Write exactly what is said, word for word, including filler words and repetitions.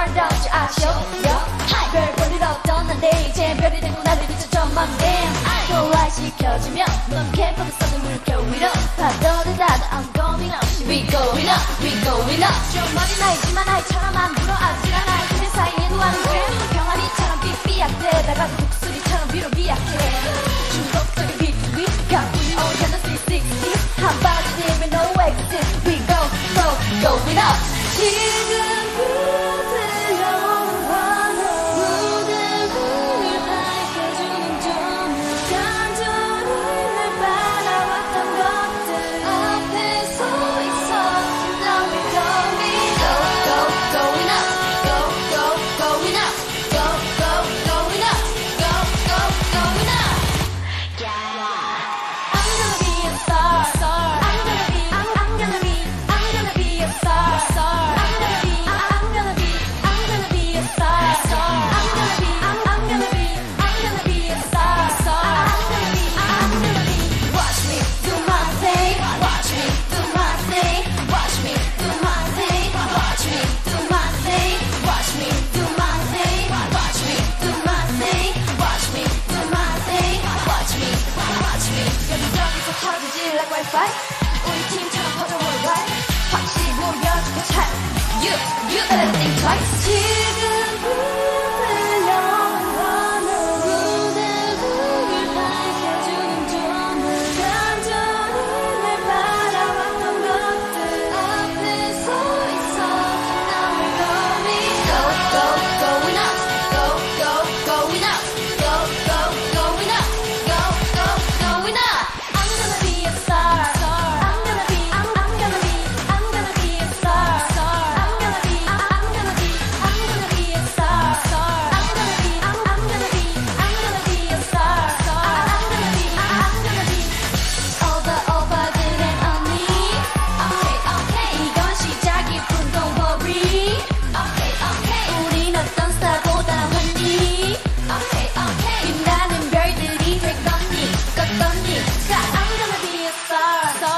아름다운지 아쉬워요 별 볼일 없던 난데 이제 별이 되고 나를 비춰줘 my damn 플라이 시켜주면 넌 캠프를 써도 물결 위로 파도를 닫아 I'm going up We going up, we going up 좀 머리 나이지만 나이처럼 안 불어 아찔한 나이 그대 사이에 노하는 게 병아리처럼 삐삐약대다가 독수리처럼 위로 비약해 중독적인 비투비 가뿐히 언제나 쓰리식스티 How about it even no exit We go, go, going up 지금부터 like Wi-Fi 우리 팀처럼 퍼져 worldwide 확실히 보여주고 잘 You, you better think twice 지금부터 영원한 무대를 밝혀주는 조명 간절히 날 바라왔던 것들 앞에 서 있어 Now we're going Go, go, going up Go, go, going up Go, go, going up Go, go, going up I'm gonna be a star I'm gonna be, I'm, I'm gonna be I'm gonna be a star I'm gonna be, I'm, I'm gonna be I'm gonna be a star I'm gonna be, I'm, I'm gonna be I'm gonna be a star I'm gonna be, I'm gonna be Over, over, good and only Okay, okay 이건 시작이뿐 don't worry Okay, okay 우린 어떤 스타보다 환히 Okay, okay 빛나는 별들이 될 거니 껐더니 I'm gonna be a star